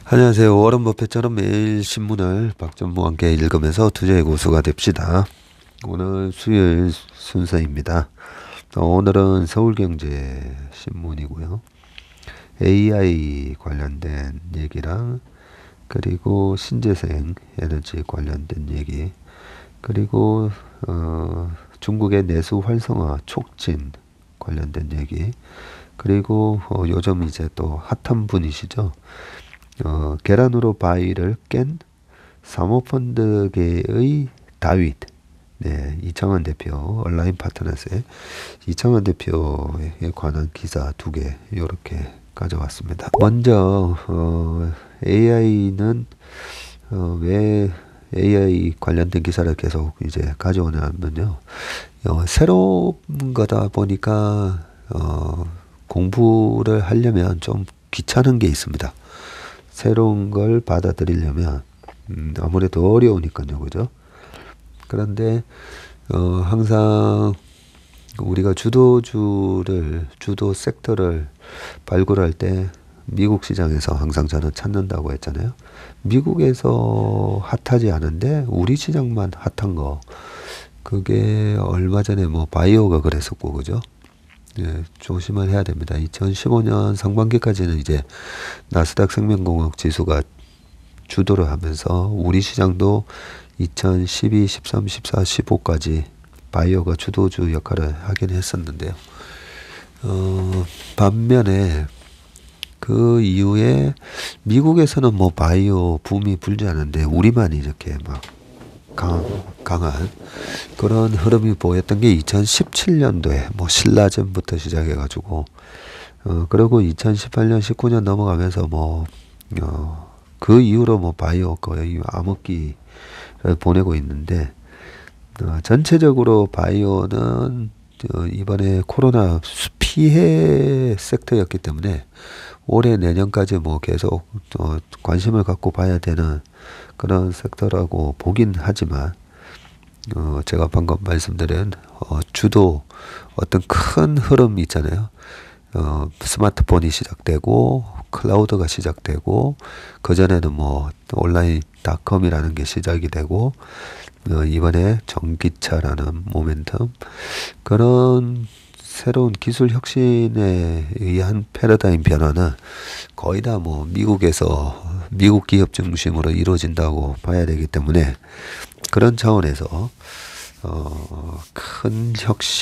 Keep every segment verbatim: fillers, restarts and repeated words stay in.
안녕하세요. 워런 버핏처럼 매일 신문을 박전무와 함께 읽으면서 투자의 고수가 됩시다. 오늘 수요일 순서입니다. 어, 오늘은 서울경제 신문이고요. 에이아이 관련된 얘기랑 그리고 신재생 에너지 관련된 얘기 그리고 어, 중국의 내수 활성화 촉진 관련된 얘기 그리고 어, 요즘 이제 또 핫한 분이시죠. 어, 계란으로 바위를 깬 사모펀드계의 다윗, 네, 이창환 대표, 온라인 파트너스의 이창환 대표에 관한 기사 두 개, 요렇게 가져왔습니다. 먼저, 어, 에이아이는, 어, 왜 에이아이 관련된 기사를 계속 이제 가져오냐면요. 어, 새로운 거다 보니까, 어, 공부를 하려면 좀 귀찮은 게 있습니다. 새로운 걸 받아들이려면 음, 아무래도 어려우니까요, 그죠? 그런데 어, 항상 우리가 주도주를 주도 섹터를 발굴할 때 미국 시장에서 항상 저는 찾는다고 했잖아요. 미국에서 핫하지 않은데 우리 시장만 핫한 거, 그게 얼마 전에 뭐 바이오가 그랬었고, 그죠? 예, 조심을 해야 됩니다. 이천십오 년 상반기까지는 이제 나스닥 생명공학 지수가 주도를 하면서 우리 시장도 이천십이, 십삼, 십사, 십오까지 바이오가 주도주 역할을 하긴 했었는데요. 어, 반면에 그 이후에 미국에서는 뭐 바이오 붐이 불지 않은데 우리만 이렇게 막 강, 강한 그런 흐름이 보였던 게 이천십칠 년도에 뭐 신라젠부터 시작해가지고 어 그리고 이천십팔 년, 십구 년 넘어가면서 뭐 어 그 이후로 뭐 바이오 거의 암흑기를 보내고 있는데 어 전체적으로 바이오는 어 이번에 코로나 피해 섹터였기 때문에 올해 내년까지 뭐 계속 어 관심을 갖고 봐야 되는 그런 섹터라고 보긴 하지만 어 제가 방금 말씀드린 어 주도 어떤 큰 흐름 있잖아요. 어 스마트폰이 시작되고 클라우드가 시작되고 그전에는 뭐 온라인 닷컴이라는 게 시작이 되고 어 이번에 전기차라는 모멘텀, 그런 새로운 기술 혁신에 의한 패러다임 변화는 거의 다 뭐 미국에서 미국 기업 중심으로 이루어진다고 봐야 되기 때문에 그런 차원에서 어, 큰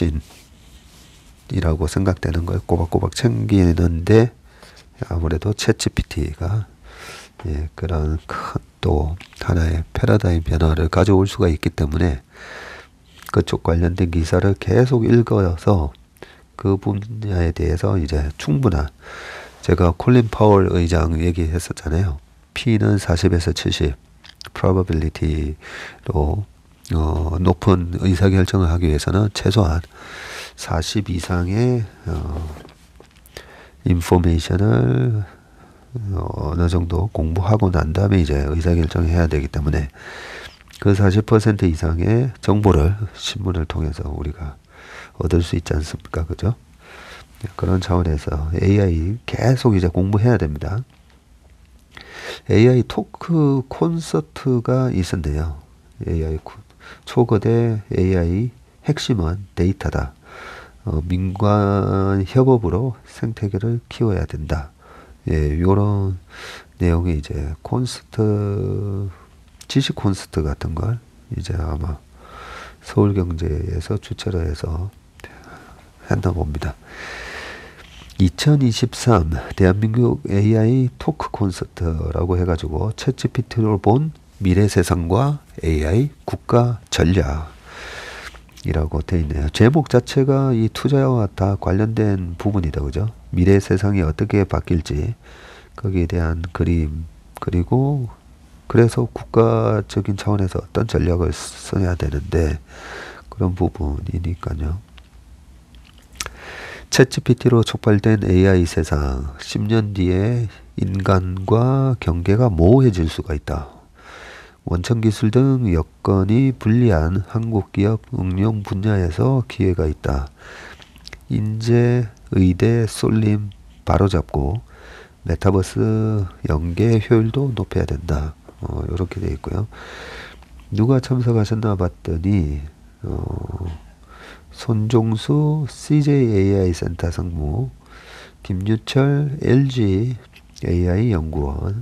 혁신이라고 생각되는 걸 꼬박꼬박 챙기는데 아무래도 챗지피티가 예, 그런 큰 또 하나의 패러다임 변화를 가져올 수가 있기 때문에 그쪽 관련된 기사를 계속 읽어서 그 분야에 대해서 이제 충분한, 제가 콜린 파월 의장 얘기했었잖아요. P는 사십에서 칠십 probability로 어, 높은 의사결정을 하기 위해서는 최소한 사십 이상의 어, 인포메이션을 어, 어느 정도 공부하고 난 다음에 이제 의사결정을 해야 되기 때문에 그 사십 퍼센트 이상의 정보를 신문을 통해서 우리가 얻을 수 있지 않습니까? 그죠? 그런 차원에서 에이아이 계속 이제 공부해야 됩니다. 에이아이 토크 콘서트가 있었는데요. 에이아이 초거대 에이아이 핵심은 데이터다. 어, 민관 협업으로 생태계를 키워야 된다. 예, 요런 내용이 이제 콘서트, 지식 콘서트 같은 걸 이제 아마 서울경제에서 주최를 해서 했나 봅니다. 이천이십삼 대한민국 에이아이 토크 콘서트라고 해가지고 챗지피티로 본 미래 세상과 에이아이 국가 전략이라고 되어 있네요. 제목 자체가 이 투자와 다 관련된 부분이다, 그죠? 미래 세상이 어떻게 바뀔지 거기에 대한 그림, 그리고 그래서 국가적인 차원에서 어떤 전략을 써야 되는데 그런 부분이니까요. 챗지피티로 촉발된 에이아이 세상, 십 년 뒤에 인간과 경계가 모호해질 수가 있다. 원천기술 등 여건이 불리한 한국 기업 응용 분야에서 기회가 있다. 인재, 의대, 쏠림 바로잡고 메타버스 연계 효율도 높여야 된다. 어, 이렇게 되어 있고요. 누가 참석하셨나 봤더니 어, 손종수 씨제이 에이아이 센터 상무, 김유철 엘지 에이아이 연구원,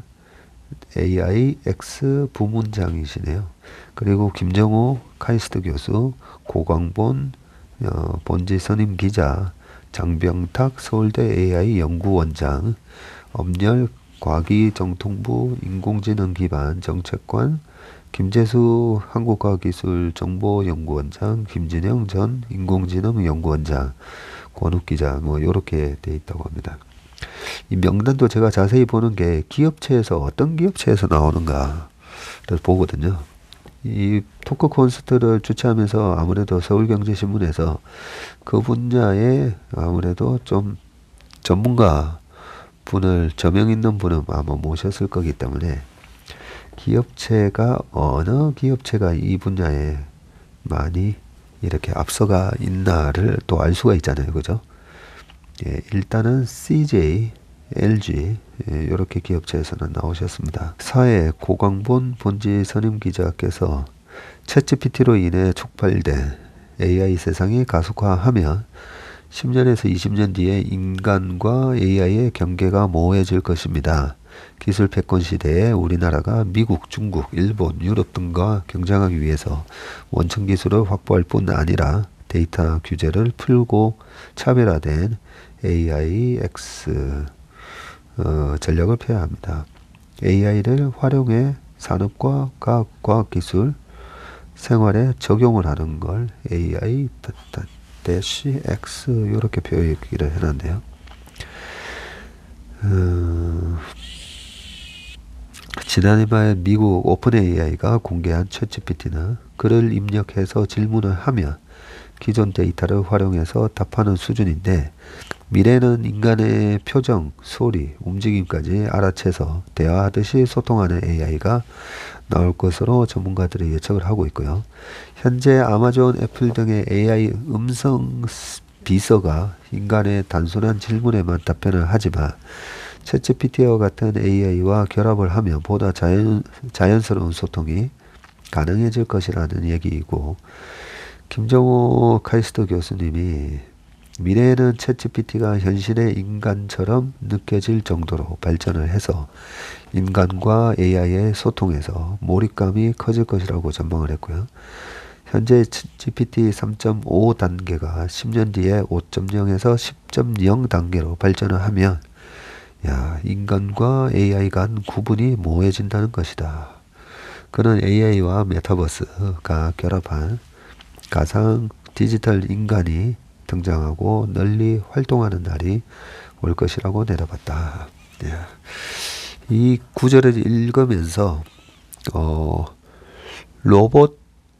에이아이엑스 부문장이시네요. 그리고 김정호 카이스트 교수, 고광본 어, 본지 선임 기자, 장병탁 서울대 에이아이 연구원장, 엄열 과기정통부 인공지능 기반 정책관, 김재수 한국과학기술정보연구원장, 김진영 전 인공지능연구원장, 권욱 기자, 뭐 요렇게 돼 있다고 합니다. 이 명단도 제가 자세히 보는 게 기업체에서 어떤 기업체에서 나오는가를 보거든요. 이 토크 콘서트를 주최하면서 아무래도 서울경제신문에서 그 분야에 아무래도 좀 전문가 분을, 저명 있는 분을 아마 모셨을 거기 때문에 기업체가 어느 기업체가 이 분야에 많이 이렇게 앞서가 있나를 또 알 수가 있잖아요. 그죠? 예, 일단은 씨제이, 엘지 예, 이렇게 기업체에서는 나오셨습니다. 사회 고광본 본지 선임 기자께서 챗지피티로 인해 촉발된 에이아이 세상이 가속화하면 십 년에서 이십 년 뒤에 인간과 에이아이의 경계가 모호해질 것입니다. 기술 패권 시대에 우리나라가 미국, 중국, 일본, 유럽 등과 경쟁하기 위해서 원천 기술을 확보할 뿐 아니라 데이터 규제를 풀고 차별화된 에이아이엑스 어, 전략을 펴야 합니다. 에이아이를 활용해 산업과 과학, 과학기술, 생활에 적용을 하는 걸 에이아이 X 이렇게 표기를 해놨네요. 어, 지난해 말 미국 오픈 에이아이가 공개한 챗지피티는 글을 입력해서 질문을 하면 기존 데이터를 활용해서 답하는 수준인데, 미래는 인간의 표정, 소리, 움직임까지 알아채서 대화하듯이 소통하는 에이아이가 나올 것으로 전문가들이 예측을 하고 있고요. 현재 아마존, 애플 등의 에이아이 음성 비서가 인간의 단순한 질문에만 답변을 하지만 챗지피티와 같은 에이아이와 결합을 하면 보다 자연, 자연스러운 소통이 가능해질 것이라는 얘기이고, 김정호 카이스트 교수님이 미래에는 챗지피티가 현실의 인간처럼 느껴질 정도로 발전을 해서 인간과 에이아이의 소통에서 몰입감이 커질 것이라고 전망을 했고요. 현재 지피티 삼 점 오 단계가 십 년 뒤에 오 점 영에서 십 점 영 단계로 발전을 하면 야, 인간과 에이아이 간 구분이 모호해진다는 것이다. 그는 에이아이와 메타버스가 결합한 가상 디지털 인간이 등장하고 널리 활동하는 날이 올 것이라고 내다봤다. 예. 이 구절을 읽으면서 어, 로봇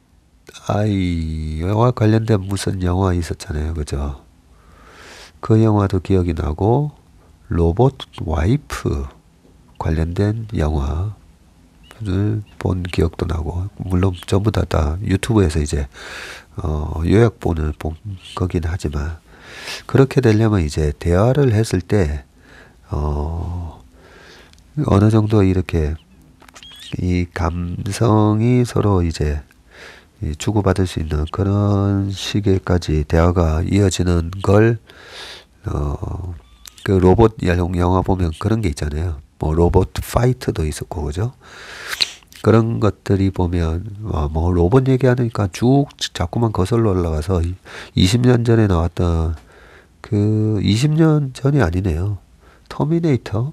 아이와 관련된 무슨 영화 있었잖아요. 그죠? 그 영화도 기억이 나고, 로봇 와이프 관련된 영화를 본 기억도 나고, 물론 전부 다, 다 유튜브에서 이제 어, 요약본을 본 거긴 하지만, 그렇게 되려면 이제 대화를 했을 때 어, 어느 정도 이렇게 이 감성이 서로 이제 주고받을 수 있는 그런 시기까지 대화가 이어지는 걸, 어, 그 로봇 영화 보면 그런 게 있잖아요. 뭐 로봇 파이트도 있었고, 그죠? 그런 것들이 보면, 어, 뭐 로봇 얘기하니까 쭉 자꾸만 거슬러 올라가서 이십 년 전에 나왔던 그 이십 년 전이 아니네요. 터미네이터?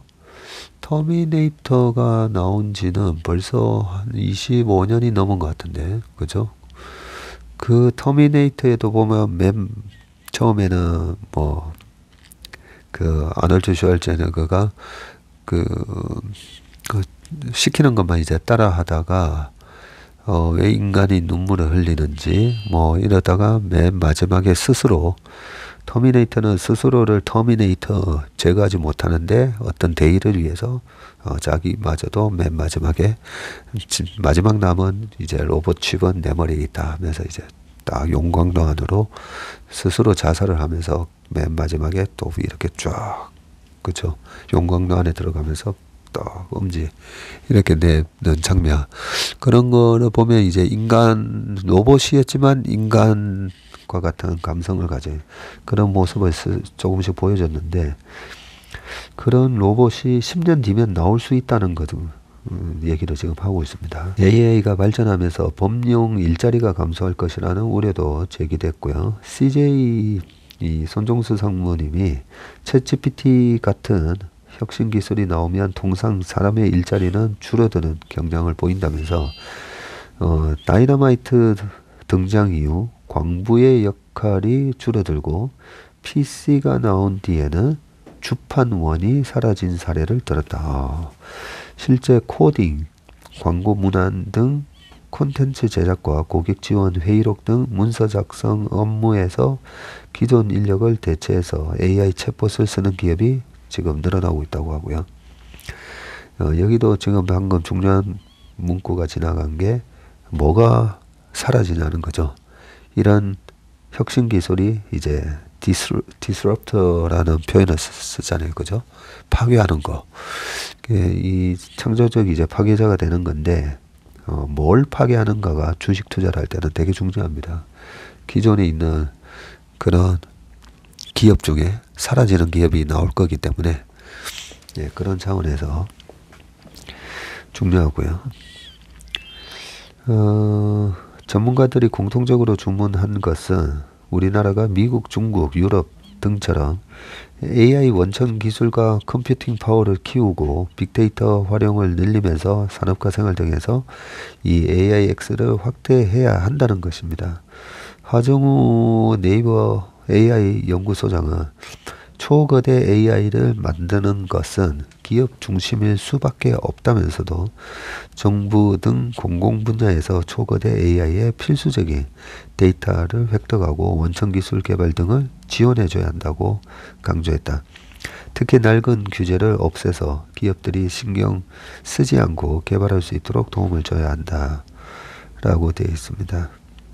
터미네이터가 나온 지는 벌써 한 이십오 년이 넘은 것 같은데, 그죠? 그 터미네이터에도 보면 맨 처음에는 뭐, 그, 아놀드 슈왈제네거가 그, 그, 시키는 것만 이제 따라 하다가, 어, 왜 인간이 눈물을 흘리는지, 뭐, 이러다가 맨 마지막에 스스로, 터미네이터는 스스로를 터미네이터 제거하지 못하는데 어떤 대의를 위해서 어, 자기마저도 맨 마지막에 마지막 남은 이제 로봇 칩은 내 머리에 있다 하면서 이제 딱 용광로 안으로 스스로 자살을 하면서 맨 마지막에 또 이렇게 쫙 그쵸? 용광로 안에 들어가면서 딱 엄지 이렇게 내는 장면, 그런 거를 보면 이제 인간 로봇이었지만 인간과 같은 감성을 가진 그런 모습을 조금씩 보여줬는데, 그런 로봇이 십 년 뒤면 나올 수 있다는 거죠. 음, 얘기를 지금 하고 있습니다. 에이아이가 발전하면서 범용 일자리가 감소할 것이라는 우려도 제기됐고요. 씨제이 이 손종수 상무님이 챗지피티 같은 혁신 기술이 나오면 통상 사람의 일자리는 줄어드는 경향을 보인다면서 어, 다이너마이트 등장 이후 광부의 역할이 줄어들고 피씨가 나온 뒤에는 주판원이 사라진 사례를 들었다. 실제 코딩, 광고 문안 등 콘텐츠 제작과 고객 지원, 회의록 등 문서 작성 업무에서 기존 인력을 대체해서 에이아이 챗봇을 쓰는 기업이 지금 늘어나고 있다고 하고요. 어, 여기도 지금 방금 중요한 문구가 지나간 게 뭐가 사라지냐는 거죠. 이런 혁신 기술이 이제 디스럽터라는 표현을 쓰잖아요. 그죠? 파괴하는 거. 이 창조적 이제 파괴자가 되는 건데, 어, 뭘 파괴하는가가 주식 투자를 할 때는 되게 중요합니다. 기존에 있는 그런 기업 중에 사라지는 기업이 나올 거기 때문에, 예, 그런 차원에서 중요하고요. 어, 전문가들이 공통적으로 주문한 것은 우리나라가 미국, 중국, 유럽 등처럼 에이아이 원천 기술과 컴퓨팅 파워를 키우고 빅데이터 활용을 늘리면서 산업과 생활 등에서 이 에이아이엑스를 확대해야 한다는 것입니다. 하정우 네이버 에이아이 연구소장은 초거대 에이아이를 만드는 것은 기업 중심일 수밖에 없다면서도 정부 등 공공 분야에서 초거대 에이아이의 필수적인 데이터를 획득하고 원천기술 개발 등을 지원해줘야 한다고 강조했다. 특히 낡은 규제를 없애서 기업들이 신경 쓰지 않고 개발할 수 있도록 도움을 줘야 한다 라고 되어 있습니다.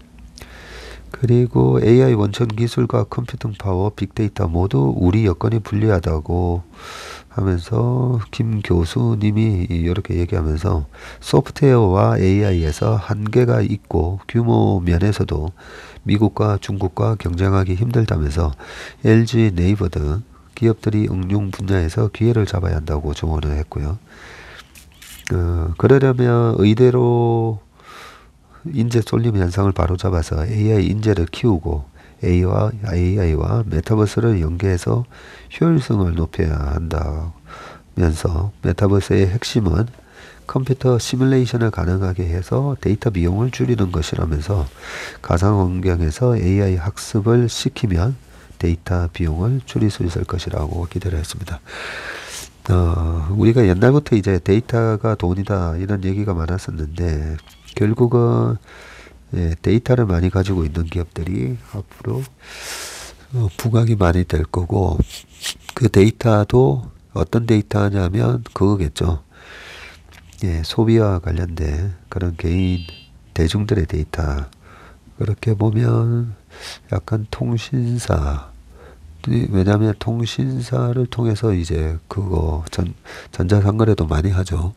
그리고 에이아이 원천 기술과 컴퓨팅 파워, 빅데이터 모두 우리 여건이 불리하다고 하면서 김 교수님이 이렇게 얘기하면서 소프트웨어와 에이아이에서 한계가 있고 규모 면에서도 미국과 중국과 경쟁하기 힘들다면서 엘지, 네이버 등 기업들이 응용 분야에서 기회를 잡아야 한다고 조언을 했고요. 어, 그러려면 의대로 인재 쏠림 현상을 바로잡아서 에이아이 인재를 키우고 에이아이와, 에이아이와 메타버스를 연계해서 효율성을 높여야 한다면서 메타버스의 핵심은 컴퓨터 시뮬레이션을 가능하게 해서 데이터 비용을 줄이는 것이라면서 가상환경에서 에이아이 학습을 시키면 데이터 비용을 줄일 수 있을 것이라고 기대를 했습니다. 어, 우리가 옛날부터 이제 데이터가 돈이다 이런 얘기가 많았었는데 결국은 예, 데이터를 많이 가지고 있는 기업들이 앞으로 어, 부각이 많이 될 거고, 그 데이터도 어떤 데이터냐면 그거겠죠. 예, 소비와 관련된 그런 개인 대중들의 데이터. 그렇게 보면 약간 통신사, 왜냐하면 통신사를 통해서 이제 그거 전, 전자상거래도 많이 하죠.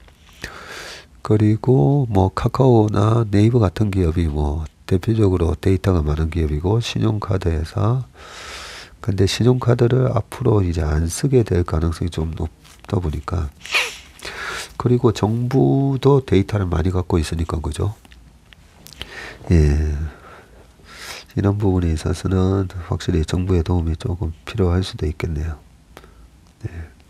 그리고 뭐 카카오나 네이버 같은 기업이 뭐 대표적으로 데이터가 많은 기업이고 신용카드 회사. 근데 신용카드를 앞으로 이제 안 쓰게 될 가능성이 좀 높다 보니까, 그리고 정부도 데이터를 많이 갖고 있으니까 그죠. 예, 이런 부분에 있어서는 확실히 정부의 도움이 조금 필요할 수도 있겠네요. 네.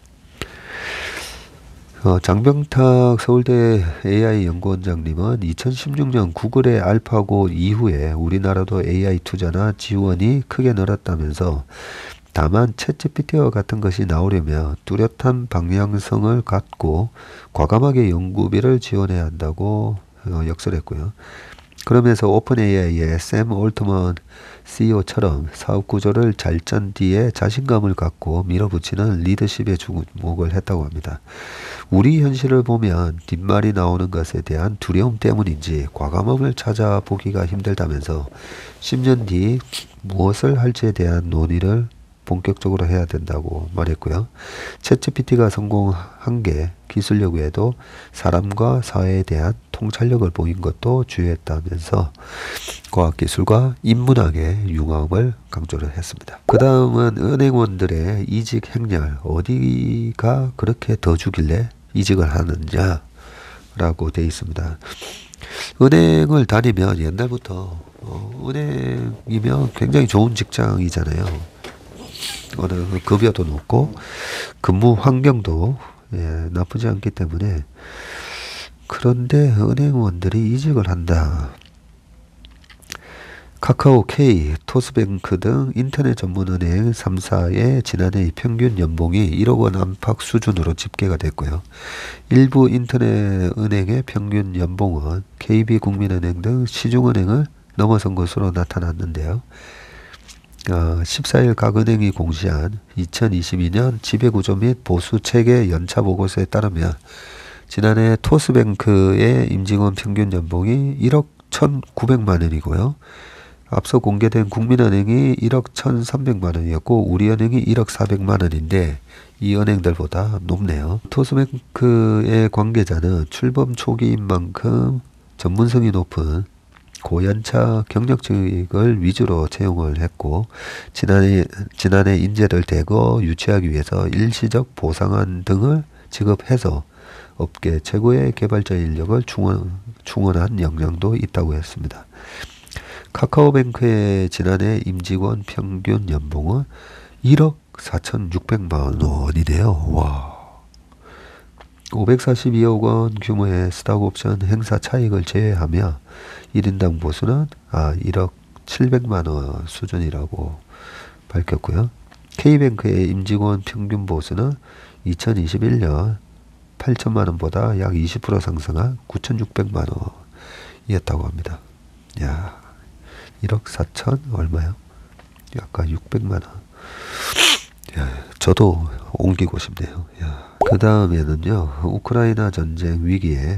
어, 장병탁 서울대 에이아이 연구원장님은 이천십육 년 구글의 알파고 이후에 우리나라도 에이아이 투자나 지원이 크게 늘었다면서, 다만 챗지피티와 같은 것이 나오려면 뚜렷한 방향성을 갖고 과감하게 연구비를 지원해야 한다고 어, 역설했고요. 그러면서 오픈에이아이의 샘 올트먼 씨이오처럼 사업 구조를 잘 짠 뒤에 자신감을 갖고 밀어붙이는 리더십에 주목을 했다고 합니다. 우리 현실을 보면 뒷말이 나오는 것에 대한 두려움 때문인지 과감함을 찾아보기가 힘들다면서 십 년 뒤 무엇을 할지에 대한 논의를 본격적으로 해야 된다고 말했고요. 챗지피티가 성공한 게 기술력 외에도 사람과 사회에 대한 통찰력을 보인 것도 주요했다면서 과학기술과 인문학의 융합을 강조를 했습니다. 그 다음은 은행원들의 이직 행렬, 어디가 그렇게 더 주길래 이직을 하느냐 라고 되어 있습니다. 은행을 다니면 옛날부터 어, 은행이면 굉장히 좋은 직장이잖아요. 어느 급여도 높고 근무 환경도 예, 나쁘지 않기 때문에. 그런데 은행원들이 이직을 한다. 카카오, K, 토스뱅크 등 인터넷 전문은행 삼 사의 지난해 평균 연봉이 일억 원 안팎 수준으로 집계가 됐고요. 일부 인터넷 은행의 평균 연봉은 케이비국민은행 등 시중은행을 넘어선 것으로 나타났는데요. 어, 십사 일 각 은행이 공시한 이천이십이 년 지배구조 및 보수 체계 연차 보고서에 따르면 지난해 토스뱅크의 임직원 평균 연봉이 일억 천구백만 원이고요. 앞서 공개된 국민은행이 일억 천삼백만 원이었고 우리은행이 일억 사백만 원인데 이 은행들보다 높네요. 토스뱅크의 관계자는 출범 초기인 만큼 전문성이 높은 고연차 경력직을 위주로 채용을 했고 지난해, 지난해 인재를 대거 유치하기 위해서 일시적 보상안 등을 지급해서 업계 최고의 개발자 인력을 충원, 충원한 역량도 있다고 했습니다. 카카오뱅크의 지난해 임직원 평균 연봉은 일억 사천육백만 원이네요. 와. 오백사십이억 원 규모의 스탁옵션 행사 차익을 제외하며 일 인당 보수는 아, 일억 칠백만 원 수준이라고 밝혔고요. K뱅크의 임직원 평균 보수는 이천이십일 년 팔천만 원보다 약 이십 퍼센트 상승한 구천육백만 원이었다고 합니다. 야, 일억 사천 얼마요? 약간 육백만 원. 야, 저도 옮기고 싶네요. 야. 그 다음에는요, 우크라이나 전쟁 위기에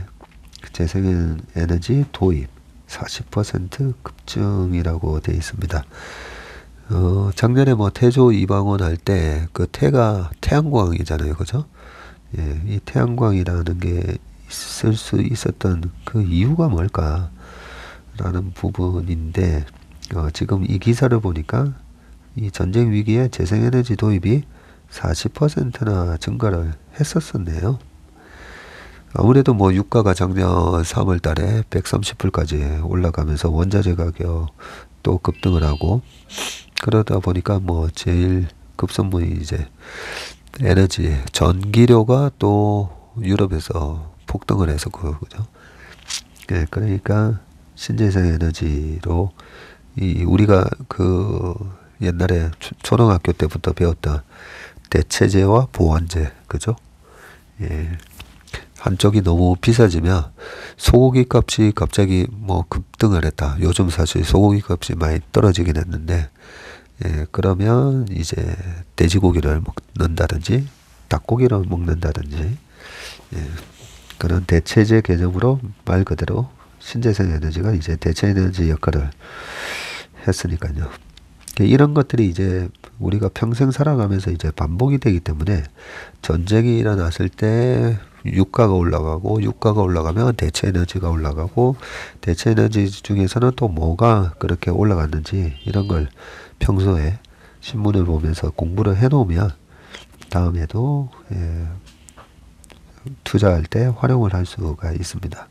재생에너지 도입 사십 퍼센트 급증이라고 되어 있습니다. 어, 작년에 뭐 태조 이방원 할 때 그 태가 태양광이잖아요, 그죠? 예, 이 태양광이라는 게 있을 수 있었던 그 이유가 뭘까? 라는 부분인데, 어, 지금 이 기사를 보니까 이 전쟁 위기에 재생에너지 도입이 사십 퍼센트나 증가를 했었었네요. 아무래도 뭐 유가가 작년 삼월 달에 백삼십 불까지 올라가면서 원자재 가격 또 급등을 하고 그러다 보니까 뭐 제일 급선무이 이제 에너지 전기료가 또 유럽에서 폭등을 해서 그거죠. 예, 그러니까 신재생 에너지로 이 우리가 그 옛날에 초등학교 때부터 배웠던 대체재와 보완재, 그죠? 예. 한쪽이 너무 비싸지면 소고기 값이 갑자기 뭐 급등을 했다. 요즘 사실 소고기 값이 많이 떨어지긴 했는데, 예, 그러면 이제 돼지고기를 먹는다든지, 닭고기를 먹는다든지, 예, 그런 대체재 개념으로 말 그대로 신재생 에너지가 이제 대체 에너지 역할을 했으니까요. 이런 것들이 이제 우리가 평생 살아가면서 이제 반복이 되기 때문에 전쟁이 일어났을 때 유가가 올라가고 유가가 올라가면 대체 에너지가 올라가고 대체 에너지 중에서는 또 뭐가 그렇게 올라갔는지 이런 걸 평소에 신문을 보면서 공부를 해 놓으면 다음에도 예, 투자할 때 활용을 할 수가 있습니다.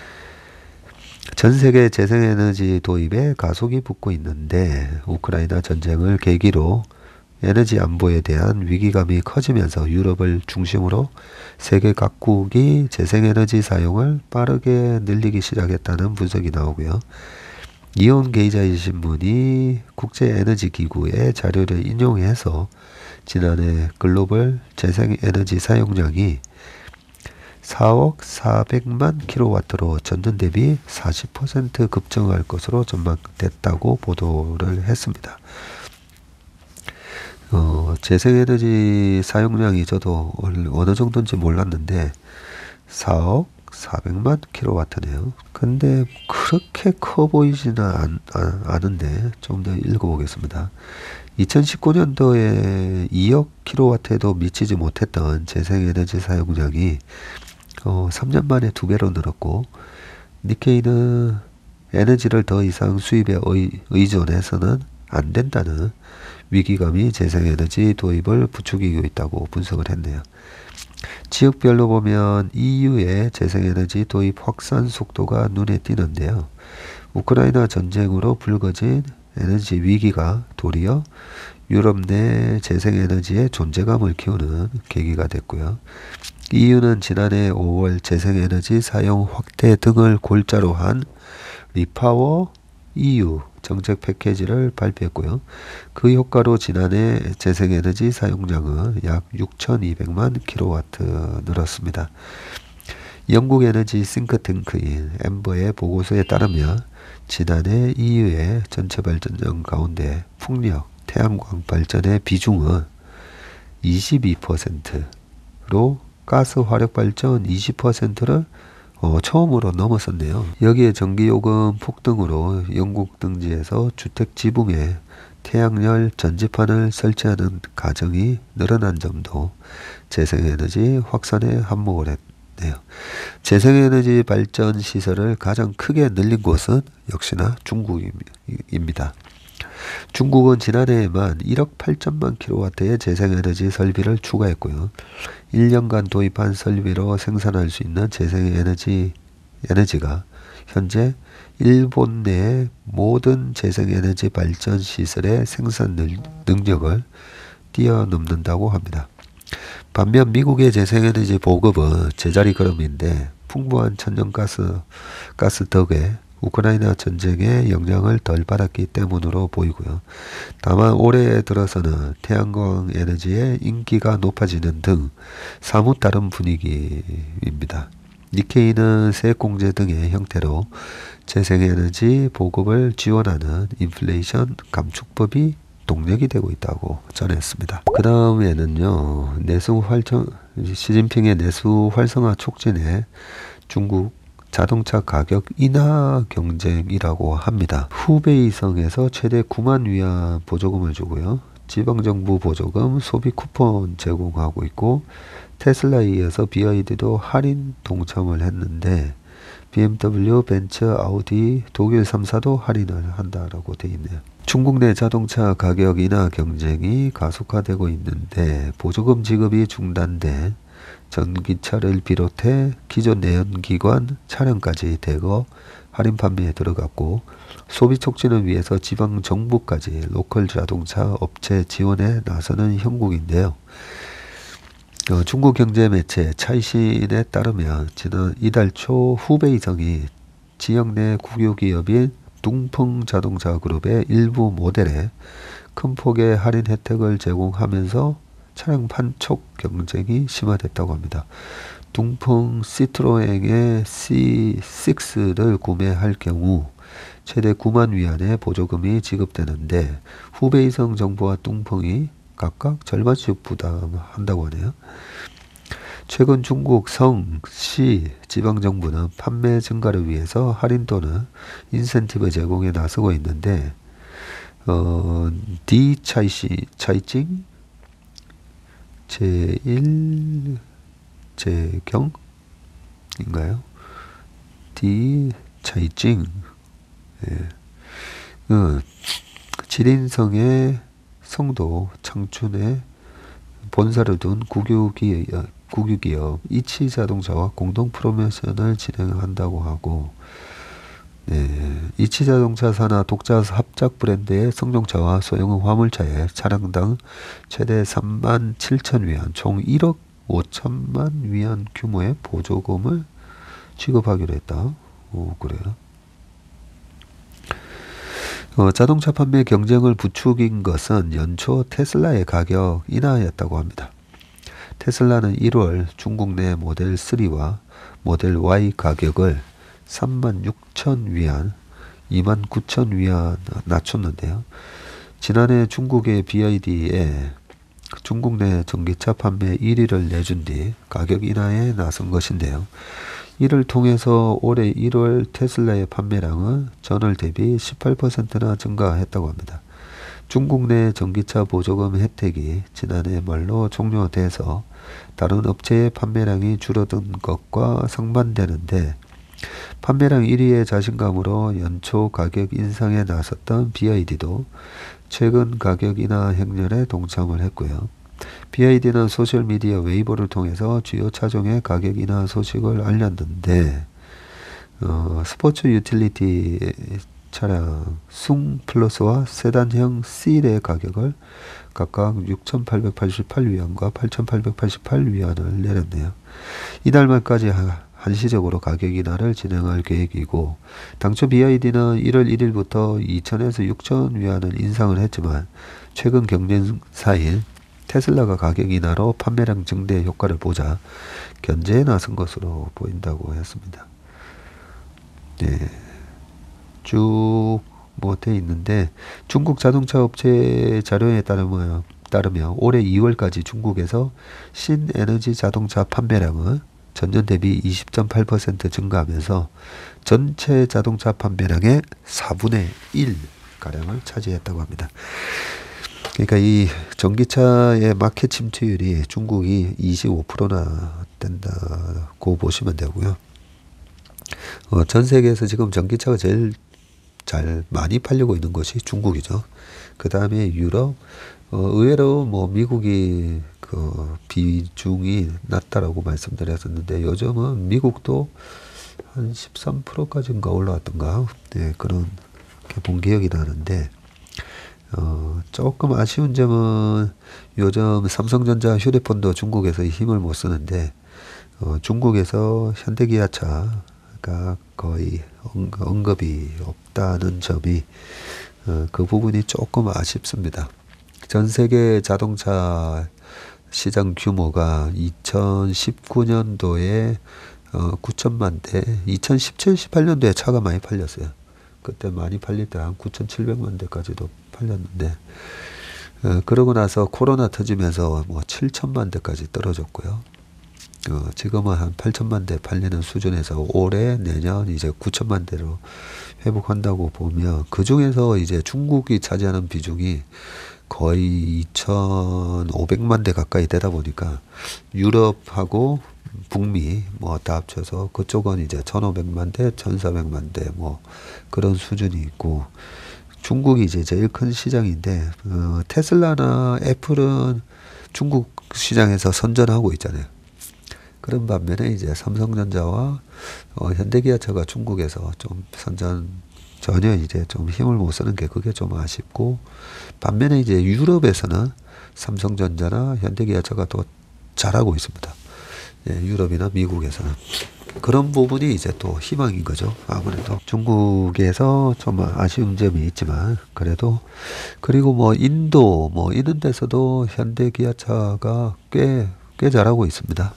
전 세계 재생에너지 도입에 가속이 붙고 있는데 우크라이나 전쟁을 계기로 에너지 안보에 대한 위기감이 커지면서 유럽을 중심으로 세계 각국이 재생에너지 사용을 빠르게 늘리기 시작했다는 분석이 나오고요. 이온 게이자이 신문이 국제에너지기구의 자료를 인용해서 지난해 글로벌 재생에너지 사용량이 사억 사백만 킬로와트로 전년 대비 사십 퍼센트 급증할 것으로 전망됐다고 보도를 했습니다. 어, 재생에너지 사용량이 저도 어느 정도인지 몰랐는데 사억 사백만 킬로와트네요. 근데 그렇게 커 보이지는 않, 아, 않은데 좀 더 읽어보겠습니다. 이천십구 년도에 이억 킬로와트에도 미치지 못했던 재생에너지 사용량이 어, 삼 년 만에 두 배로 늘었고, 니케이는 에너지를 더 이상 수입에 의, 의존해서는 안 된다는 위기감이 재생에너지 도입을 부추기고 있다고 분석을 했네요. 지역별로 보면 이유의 재생에너지 도입 확산 속도가 눈에 띄는데요. 우크라이나 전쟁으로 불거진 에너지 위기가 도리어 유럽 내 재생에너지의 존재감을 키우는 계기가 됐고요. 이유는 지난해 오월 재생에너지 사용 확대 등을 골자로 한 리파워 이유 정책 패키지를 발표했고요. 그 효과로 지난해 재생에너지 사용량은 약 육천이백만 킬로와트 늘었습니다. 영국 에너지 싱크탱크인 엠버의 보고서에 따르면 지난해 이유의 전체 발전량 가운데 풍력, 태양광 발전의 비중은 이십이 퍼센트로 가스 화력 발전 이십 퍼센트를 어, 처음으로 넘어섰네요. 여기에 전기요금 폭등으로 영국 등지에서 주택 지붕에 태양열 전지판을 설치하는 가정이 늘어난 점도 재생에너지 확산에 한몫을 했네요. 재생에너지 발전 시설을 가장 크게 늘린 곳은 역시나 중국입니다. 중국은 지난해에만 일억 팔천만 킬로와트의 재생에너지 설비를 추가했고요. 일 년간 도입한 설비로 생산할 수 있는 재생에너지 에너지가 현재 일본 내 모든 재생에너지 발전 시설의 생산 능력을 뛰어넘는다고 합니다. 반면 미국의 재생에너지 보급은 제자리 걸음인데 풍부한 천연가스 가스 덕에 우크라이나 전쟁의 영향을 덜 받았기 때문으로 보이고요. 다만 올해 들어서는 태양광 에너지의 인기가 높아지는 등 사뭇 다른 분위기입니다. 니케이는 세액공제 등의 형태로 재생에너지 보급을 지원하는 인플레이션 감축법이 동력이 되고 있다고 전했습니다. 그 다음에는요, 내수 활성, 시진핑의 내수 활성화 촉진에 중국 자동차 가격 인하 경쟁이라고 합니다. 후베이성에서 최대 구만 위안 보조금을 주고요. 지방정부 보조금, 소비 쿠폰 제공하고 있고, 테슬라에 이어서 비와이디도 할인 동참을 했는데 비엠더블유, 벤츠, 아우디, 독일 삼 사도 할인을 한다라고 되어 있네요. 중국 내 자동차 가격 인하 경쟁이 가속화되고 있는데 보조금 지급이 중단돼 전기차를 비롯해 기존 내연기관 차량까지 대거 할인 판매에 들어갔고, 소비 촉진을 위해서 지방 정부까지 로컬 자동차 업체 지원에 나서는 형국인데요. 어, 중국 경제 매체 차이신에 따르면 지난 이달 초 후베이성이 지역 내 국유 기업인 둥펑 자동차 그룹의 일부 모델에 큰 폭의 할인 혜택을 제공하면서 차량 판촉 경쟁이 심화됐다고 합니다. 둥펑 시트로엥의 씨 식스를 구매할 경우 최대 구만 위안의 보조금이 지급되는데 후베이성 정부와 둥펑이 각각 절반씩 부담한다고 하네요. 최근 중국 성, 시, 지방정부는 판매 증가를 위해서 할인 또는 인센티브 제공에 나서고 있는데 어, 디 차이시, 차이징 제일 제경인가요? 디 차이징 예. 어, 지린성의 성도 창춘에 본사를 둔 국유기업, 국유기업 이치자동차와 공동 프로모션을 진행한다고 하고, 네, 이치자동차 산하 독자 합작 브랜드의 승용차와 소형 화물차에 차량당 최대 삼만 칠천 위안, 총 일억 오천만 위안 규모의 보조금을 지급하기로 했다. 오, 그래요. 어, 자동차 판매 경쟁을 부추긴 것은 연초 테슬라의 가격 인하였다고 합니다. 테슬라는 일월 중국 내 모델 쓰리와 모델 와이 가격을 삼만 육천 위안, 이만 구천 위안 낮췄는데요. 지난해 중국의 비와이디에 중국 내 전기차 판매 일 위를 내준 뒤 가격 인하에 나선 것인데요. 이를 통해서 올해 일월 테슬라의 판매량은 전월 대비 십팔 퍼센트나 증가했다고 합니다. 중국 내 전기차 보조금 혜택이 지난해 말로 종료돼서 다른 업체의 판매량이 줄어든 것과 상반되는데, 판매량 일 위의 자신감으로 연초 가격 인상에 나섰던 비아이디도 최근 가격 인하 행렬에 동참을 했고요. 비아이디는 소셜미디어 웨이보를 통해서 주요 차종의 가격 인하 소식을 알렸는데, 어, 스포츠 유틸리티 차량 숭 플러스와 세단형 C의 가격을 각각 육천팔백팔십팔 위안과 팔천팔백팔십팔 위안을 내렸네요. 이달 말까지 한시적으로 가격 인하를 진행할 계획이고, 당초 비아이디는 일월 일일부터 이천에서 육천 위안을 인상을 했지만 최근 경쟁사인 테슬라가 가격 인하로 판매량 증대 효과를 보자 견제에 나선 것으로 보인다고 했습니다. 네. 쭉 뭐 돼 있는데, 중국 자동차 업체 자료에 따르면 따르면 올해 이월까지 중국에서 신에너지 자동차 판매량은 전년 대비 이십 점 팔 퍼센트 증가하면서 전체 자동차 판매량의 사분의 일 가량을 차지했다고 합니다. 그러니까 이 전기차의 마켓 침투율이 중국이 이십오 퍼센트나 된다고 보시면 되고요. 어, 전 세계에서 지금 전기차가 제일 잘 많이 팔리고 있는 것이 중국이죠. 그 다음에 유럽, 어, 의외로 뭐 미국이 그 비중이 낮다라고 말씀드렸었는데, 요즘은 미국도 한 십삼 퍼센트까지인가 올라왔던가, 네, 그런 본 기억이 나는데, 어, 조금 아쉬운 점은 요즘 삼성전자 휴대폰도 중국에서 힘을 못 쓰는데, 어, 중국에서 현대기아차가 거의 언급이 없다는 점이, 어, 그 부분이 조금 아쉽습니다. 전 세계 자동차 시장 규모가 이천십구 년도에 어, 구천만 대, 이천십칠, 십팔 년도에 차가 많이 팔렸어요. 그때 많이 팔릴 때 한 구천칠백만 대까지도 팔렸는데, 어, 그러고 나서 코로나 터지면서 뭐 칠천만 대까지 떨어졌고요. 어, 지금은 한 팔천만 대 팔리는 수준에서 올해 내년 이제 구천만 대로 회복한다고 보면, 그 중에서 이제 중국이 차지하는 비중이 거의 이천오백만 대 가까이 되다 보니까 유럽하고 북미 뭐 다 합쳐서 그쪽은 이제 천오백만 대, 천사백만 대 뭐 그런 수준이 있고, 중국이 이제 제일 큰 시장인데, 어, 테슬라나 애플은 중국 시장에서 선전하고 있잖아요. 그런 반면에 이제 삼성전자와 어, 현대기아차가 중국에서 좀 선전 전혀 이제 좀 힘을 못 쓰는 게 그게 좀 아쉽고, 반면에 이제 유럽에서는 삼성전자나 현대기아차가 또 잘하고 있습니다. 예, 유럽이나 미국에서는. 그런 부분이 이제 또 희망인 거죠. 아무래도 중국에서 좀 아쉬운 점이 있지만 그래도, 그리고 뭐 인도 뭐 이런 데서도 현대기아차가 꽤, 꽤 잘하고 있습니다.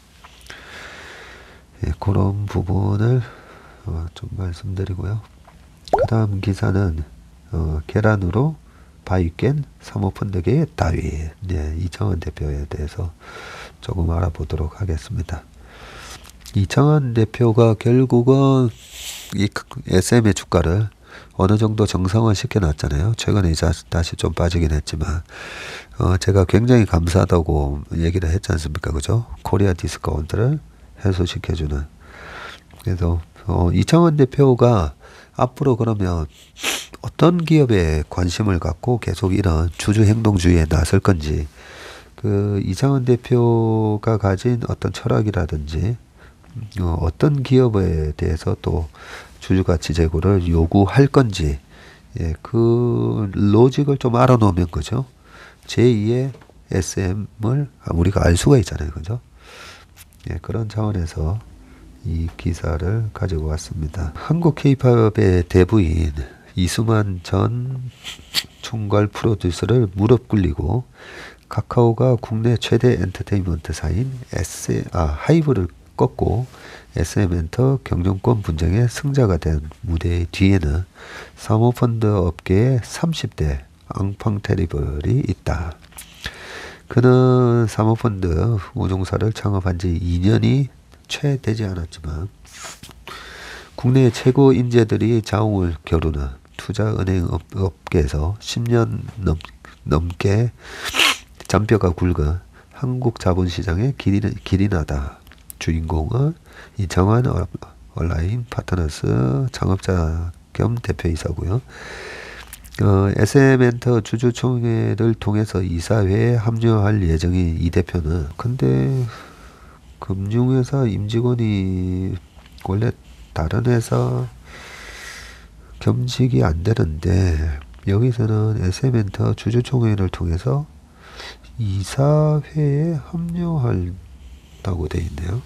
예, 그런 부분을 어, 좀 말씀드리고요. 그 다음 기사는 어, 계란으로 바이켄 사모펀드계의 다위, 네, 이창원 대표에 대해서 조금 알아보도록 하겠습니다. 이창원 대표가 결국은 이 에스엠의 주가를 어느 정도 정상화 시켜놨잖아요. 최근에 이제 다시 좀 빠지긴 했지만, 어, 제가 굉장히 감사하다고 얘기를 했지 않습니까? 그죠? 코리아 디스카운트를 해소시켜주는. 그래서 어, 이창원 대표가 앞으로 그러면 어떤 기업에 관심을 갖고 계속 이런 주주 행동주의에 나설 건지, 그 이창원 대표가 가진 어떤 철학이라든지 어, 어떤 기업에 대해서 또 주주가치 제고를 요구할 건지, 예, 그 로직을 좀 알아놓으면 그죠? 제이의 에스엠을 우리가 알 수가 있잖아요. 그죠? 예, 그런 차원에서 이 기사를 가지고 왔습니다. 한국 케이팝의 대부인 이수만 전 총괄 프로듀서를 무릎 꿇리고, 카카오가 국내 최대 엔터테인먼트사인 S, 아, 하이브를 꺾고 에스엠엔터 경영권 분쟁의 승자가 된 무대 뒤에는 사모펀드 업계의 삼십 대 앙팡 테리블이 있다. 그는 사모펀드 운용사를 창업한 지 이 년이 채되지 않았지만 국내 최고 인재들이 자웅을 겨루는 투자은행 업, 업계에서 십 년 넘, 넘게 잔뼈가 굵은 한국 자본시장의 길이, 길이 나다. 주인공은 이창환 온라인 파트너스 창업자 겸 대표이사고요. 어, 에스엠엔터 주주총회를 통해서 이사회에 합류할 예정인 이 대표는 근데 금융회사 임직원이 원래 다른 회사 겸직이 안 되는데 여기서는 에스엠엔터 주주총회를 통해서 이사회에 합류한다고 되어 있네요.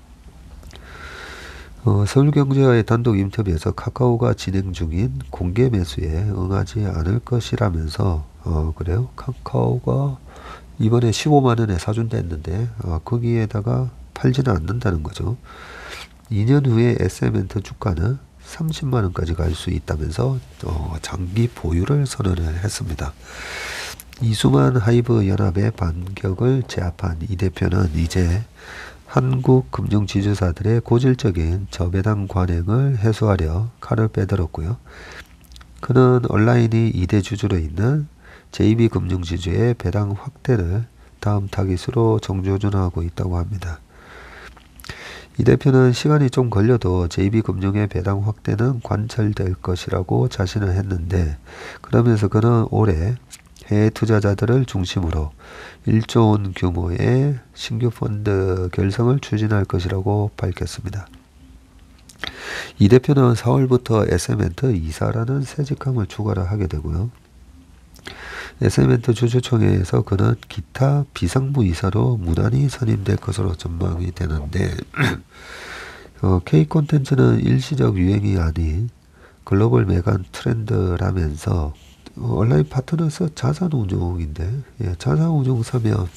어, 서울경제와의 단독 인터뷰에서 카카오가 진행 중인 공개 매수에 응하지 않을 것이라면서 어, 그래요? 카카오가 이번에 십오만 원에 사준다 했는데 어, 거기에다가 팔지는 않는다는 거죠. 이 년 후에 에스엠엔터 주가는 삼십만 원까지 갈 수 있다면서 어, 장기 보유를 선언을 했습니다. 이수만 하이브 연합의 반격을 제압한 이 대표는 이제 한국 금융지주사들의 고질적인 저배당 관행을 해소하려 칼을 빼들었고요. 그는 온라인이 이 대 주주로 있는 제이비 금융지주의 배당 확대를 다음 타깃으로 정조준하고 있다고 합니다. 이 대표는 시간이 좀 걸려도 제이비 금융의 배당 확대는 관철될 것이라고 자신을 했는데 그러면서 그는 올해 해외 투자자들을 중심으로 일조 원 규모의 신규 펀드 결성을 추진할 것이라고 밝혔습니다. 이 대표는 사월부터 에스엠엔터 이사라는 새 직함을 추가를 하게 되고요. 에스엠엔터 주주총회에서 그는 기타 비상무이사로 무난히 선임될 것으로 전망이 되는데 어, K콘텐츠는 일시적 유행이 아닌 글로벌 메가 트렌드라면서 어, 온라인 파트너스 자산운용인데 예, 자산운용사면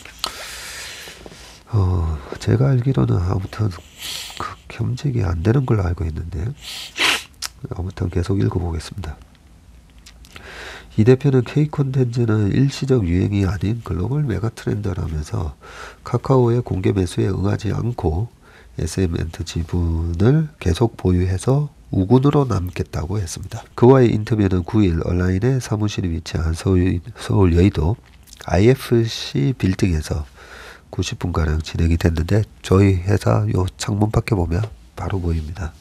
어, 제가 알기로는 아무튼 그 겸직이 안 되는 걸로 알고 있는데 아무튼 계속 읽어보겠습니다. 이 대표는 K콘텐츠는 일시적 유행이 아닌 글로벌 메가 트렌드라면서 카카오의 공개 매수에 응하지 않고 에스엠엔터 지분을 계속 보유해서 우군으로 남겠다고 했습니다. 그와의 인터뷰는 구 일 온라인의 사무실이 위치한 서울, 서울 여의도 아이에프씨 빌딩에서 구십 분가량 진행이 됐는데 저희 회사 요 창문 밖에 보면 바로 보입니다.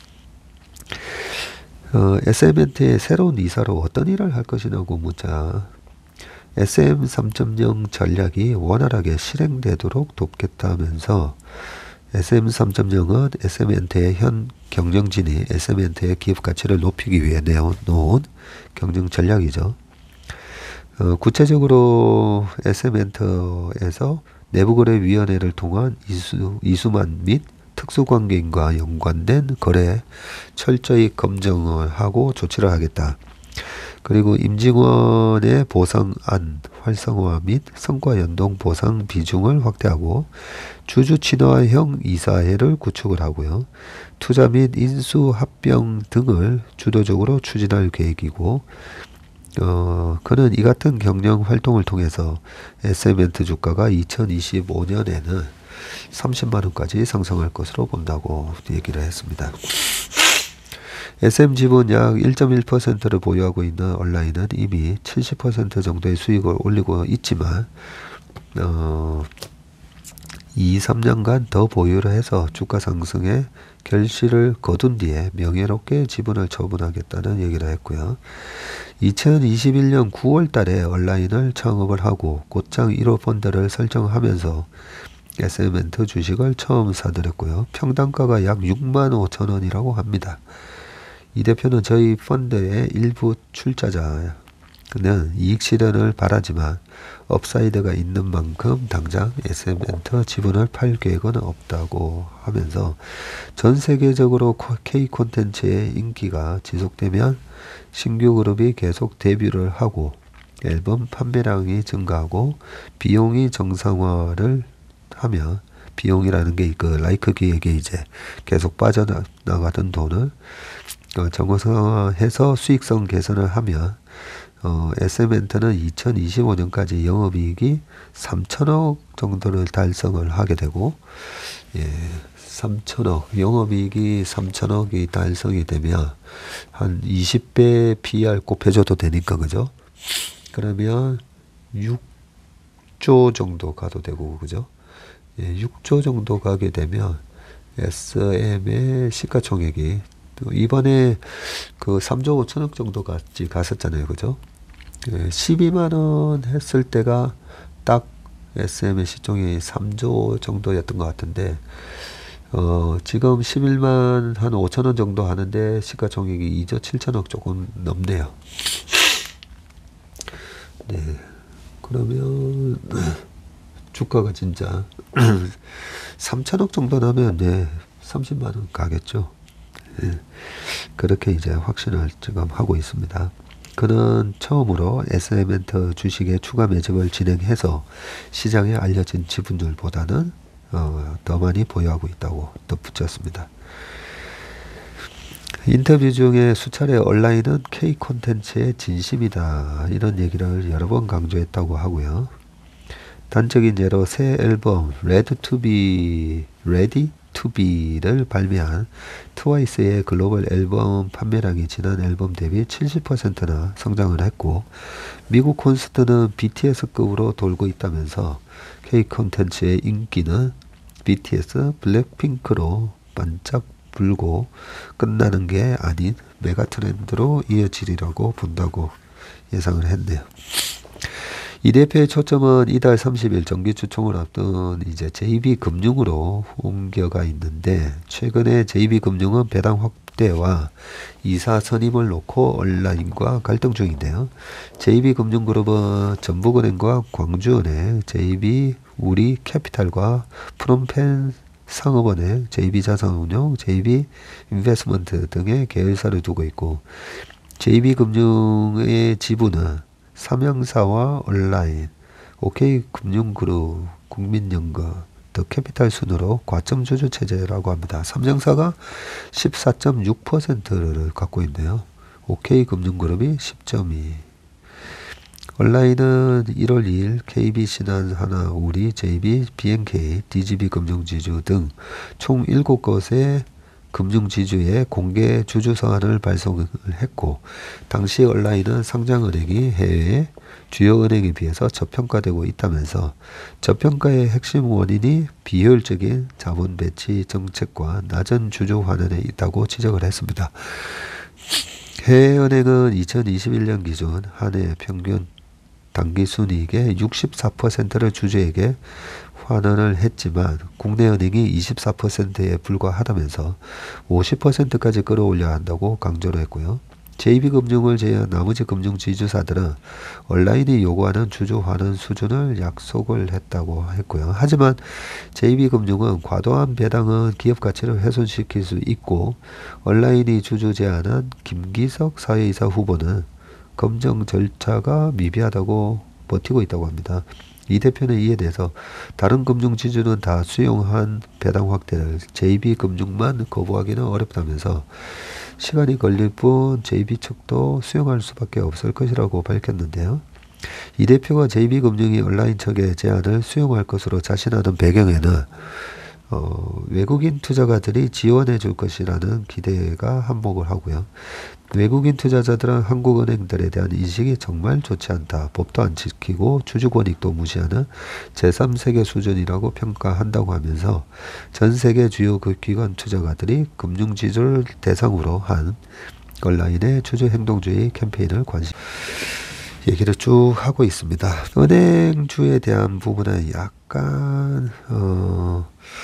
어, 에스엠엔터의 새로운 이사로 어떤 일을 할 것이냐고 묻자 에스엠 삼 점 영 전략이 원활하게 실행되도록 돕겠다면서 에스엠 삼 점 영은 에스엠엔터의 현 경영진이 에스엠엔터의 기업 가치를 높이기 위해 내놓은 경영 전략이죠. 어, 구체적으로 에스엠엔터에서 내부거래위원회를 통한 이수, 이수만 및 특수관계인과 연관된 거래에 철저히 검증을 하고 조치를 하겠다. 그리고 임직원의 보상안 활성화 및 성과 연동 보상 비중을 확대하고 주주 친화형 이사회를 구축을 하고요. 투자 및 인수 합병 등을 주도적으로 추진할 계획이고 어, 그는 이 같은 경영 활동을 통해서 에스엠엔터 주가가 이천이십오 년에는 삼십만 원까지 상승할 것으로 본다고 얘기를 했습니다. 에스엠 지분 약 일 점 일 퍼센트를 보유하고 있는 온라인은 이미 칠십 퍼센트 정도의 수익을 올리고 있지만 어, 이, 삼 년간 더 보유를 해서 주가 상승에 결실을 거둔 뒤에 명예롭게 지분을 처분하겠다는 얘기를 했고요. 이천이십일 년 구월 달에 온라인을 창업을 하고 곧장 일 호 펀드를 설정하면서 에스엠엔터 주식을 처음 사들였고요. 평단가가 약 육만 오천 원이라고 합니다. 이 대표는 저희 펀드의 일부 출자자는 이익 실현을 바라지만 업사이드가 있는 만큼 당장 에스엠엔터 지분을 팔 계획은 없다고 하면서 전 세계적으로 K콘텐츠의 인기가 지속되면 신규 그룹이 계속 데뷔를 하고 앨범 판매량이 증가하고 비용이 정상화를 하면 비용이라는 게 그 라이크 기획에 이제 계속 빠져나가던 돈을 어, 정상화해서 수익성 개선을 하면 어, 에스엠엔터는 이천이십오 년까지 영업이익이 삼천억 정도를 달성을 하게 되고, 예, 삼천억, 영업이익이 삼천억이 달성이 되면 한 이십 배 피이알 곱해줘도 되니까, 그죠? 그러면 육조 정도 가도 되고, 그죠? 예, 육조 정도 가게 되면 에스엠의 시가총액이 이번에 그 삼조 오천억 정도까지 갔었잖아요, 그죠? 예, 십이만 원 했을 때가 딱 에스엠의 시총이 삼조 정도였던 것 같은데, 어, 지금 십일만 한 오천 원 정도 하는데 시가총액이 이조 칠천억 조금 넘네요. 네. 그러면 주가가 진짜 삼천억 정도 나면 네, 삼십만 원 가겠죠. 네. 그렇게 이제 확신을 지금 하고 있습니다. 그는 처음으로 에스엠엔터 주식의 추가 매집을 진행해서 시장에 알려진 지분율보다는 어, 더 많이 보유하고 있다고 덧붙였습니다. 인터뷰 중에 수차례 온라인은 K 콘텐츠의 진심이다, 이런 얘기를 여러 번 강조했다고 하고요. 단적인 예로 새 앨범 Ready to Be, Ready to Be를 발매한 트와이스의 글로벌 앨범 판매량이 지난 앨범 대비 칠십 퍼센트나 성장을 했고, 미국 콘서트는 비티에스급으로 돌고 있다면서 K 콘텐츠의 인기는 비티에스, 블랙핑크로 반짝 불고 끝나는 게 아닌 메가 트렌드로 이어지리라고 본다고 예상을 했네요. 이 대표의 초점은 이달 삼십일 정기주총을 앞둔 이제 제이비금융으로 옮겨가 있는데, 최근에 제이비금융은 배당 확대와 이사 선임을 놓고 온라인과 갈등 중인데요. 제이비금융그룹은 전북은행과 광주은행, 제이비 우리캐피탈과 프롬펜 상업은행, 제이비자산운용, 제이비인베스트먼트 등의 계열사를 두고 있고, 제이비금융의 지분은 삼양사와 온라인, 오케이금융그룹, 국민연금, 더캐피탈 순으로 과점 주주 체제라고 합니다. 삼성사가 십사 점 육 퍼센트를 갖고 있네요. 오케이금융그룹이 십 점 이. 온라인은 일월 이일 케이비신한, 하나우리, 제이비, 비엔케이, 디지비금융지주 등 총 일곱 곳의 금융지주의 공개 주주서한을 발송을 했고, 당시 온라인은 상장은행이 해외의 주요 은행에 비해서 저평가되고 있다면서 저평가의 핵심 원인이 비효율적인 자본 배치 정책과 낮은 주주 환원에 있다고 지적을 했습니다. 해외은행은 이천이십일 년 기준 한 해 평균 당기순이익의 육십사 퍼센트를 주주에게 환원을 했지만 국내 은행이 이십사 퍼센트에 불과하다면서 오십 퍼센트까지 끌어올려야 한다고 강조를 했고요. 제이비금융을 제외한 나머지 금융지주사들은 온라인이 요구하는 주주 환원 수준을 약속을 했다고 했고요. 하지만 제이비금융은 과도한 배당은 기업 가치를 훼손시킬 수 있고, 온라인이 주주 제안한 김기석 사회이사 후보는 검증 절차가 미비하다고 버티고 있다고 합니다. 이 대표는 이에 대해서 다른 금융지주는 다 수용한 배당 확대를 제이비금융만 거부하기는 어렵다면서 시간이 걸릴 뿐 제이비 측도 수용할 수밖에 없을 것이라고 밝혔는데요. 이 대표가 제이비금융이 온라인 측의 제안을 수용할 것으로 자신하는 배경에는 어, 외국인 투자가들이 지원해 줄 것이라는 기대가 한몫을 하고요. 외국인 투자자들은 한국은행들에 대한 인식이 정말 좋지 않다, 법도 안 지키고 주주권익도 무시하는 제삼 세계 수준이라고 평가한다고 하면서 전 세계 주요 그 기관 투자가들이 금융지주를 대상으로 한 온라인의 주주 행동주의 캠페인을 관심 얘기를 쭉 하고 있습니다. 은행주에 대한 부분은 약간 어,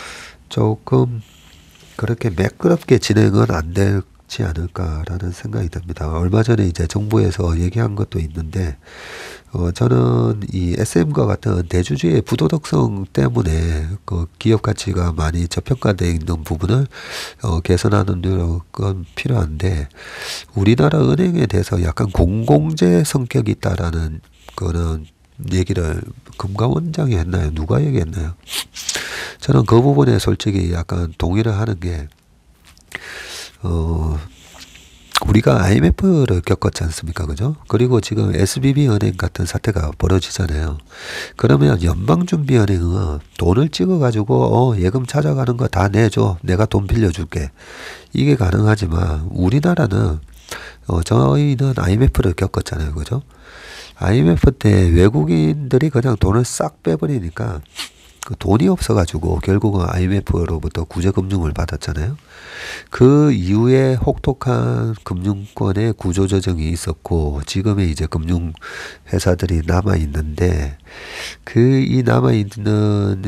조금 그렇게 매끄럽게 진행은 안 되지 않을까라는 생각이 듭니다. 얼마 전에 이제 정부에서 얘기한 것도 있는데, 어, 저는 이 에스엠과 같은 대주주의 부도덕성 때문에 그 기업 가치가 많이 저평가되어 있는 부분을 어, 개선하는 노력은 필요한데, 우리나라 은행에 대해서 약간 공공재 성격이 있다라는 거는 얘기를 금감원장이 했나요? 누가 얘기했나요? 저는 그 부분에 솔직히 약간 동의를 하는 게, 어, 우리가 아이엠에프를 겪었지 않습니까? 그죠? 그리고 지금 에스비비은행 같은 사태가 벌어지잖아요. 그러면 연방준비은행은 돈을 찍어가지고, 어, 예금 찾아가는 거 다 내줘. 내가 돈 빌려줄게. 이게 가능하지만, 우리나라는, 어, 저희는 아이엠에프를 겪었잖아요. 그죠? 아이엠에프 때 외국인들이 그냥 돈을 싹 빼버리니까, 그 돈이 없어가지고 결국은 아이엠에프로부터 구제금융을 받았잖아요. 그 이후에 혹독한 금융권의 구조조정이 있었고 지금의 이제 금융회사들이 남아있는데 그 이 남아있는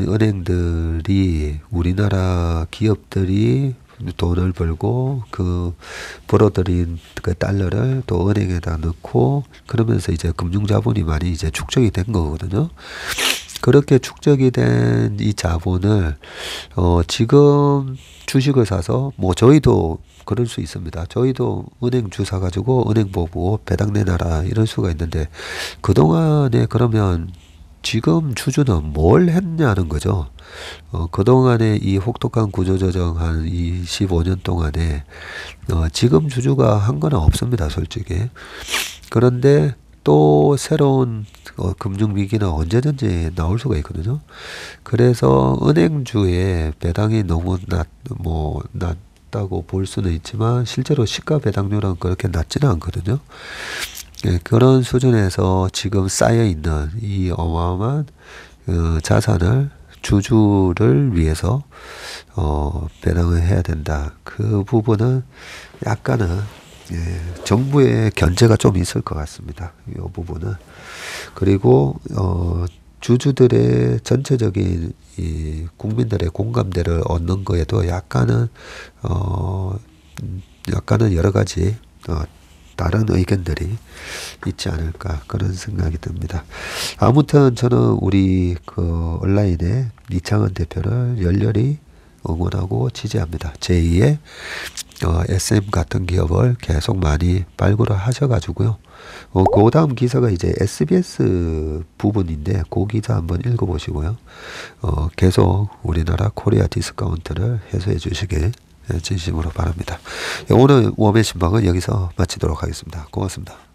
은행들이 우리나라 기업들이 돈을 벌고 그 벌어들인 그 달러를 또 은행에다 넣고 그러면서 이제 금융자본이 많이 이제 축적이 된 거거든요. 그렇게 축적이 된 이 자본을 어 지금 주식을 사서 뭐 저희도 그럴 수 있습니다. 저희도 은행 주사 가지고 은행 보고 배당 내놔라 이럴 수가 있는데 그동안에 그러면 지금 주주는 뭘 했냐는 거죠. 어 그동안에 이 혹독한 구조조정 한 이십오 년 동안에 어 지금 주주가 한 거는 없습니다, 솔직히. 그런데 또 새로운 어, 금융위기는 언제든지 나올 수가 있거든요. 그래서 은행주의 배당이 너무 낮, 뭐, 낮다고 볼 수는 있지만 실제로 시가 배당률은 그렇게 낮지는 않거든요. 예, 그런 수준에서 지금 쌓여있는 이 어마어마한 어, 자산을 주주를 위해서 어, 배당을 해야 된다. 그 부분은 약간은 예, 정부의 견제가 좀 있을 것 같습니다. 이 부분은. 그리고 어, 주주들의 전체적인 이 국민들의 공감대를 얻는 거에도 약간은 어, 약간은 여러 가지 어, 다른 의견들이 있지 않을까 그런 생각이 듭니다. 아무튼 저는 우리 그 온라인에 이창원 대표를 열렬히 응원하고 지지합니다. 제이의 어, 에스엠 같은 기업을 계속 많이 발굴을 하셔가지고요. 어, 그 다음 기사가 이제 에스비에스 부분인데 그 기사 한번 읽어보시고요. 어, 계속 우리나라 코리아 디스카운트를 해소해 주시길 진심으로 바랍니다. 오늘 웜의 신방은 여기서 마치도록 하겠습니다. 고맙습니다.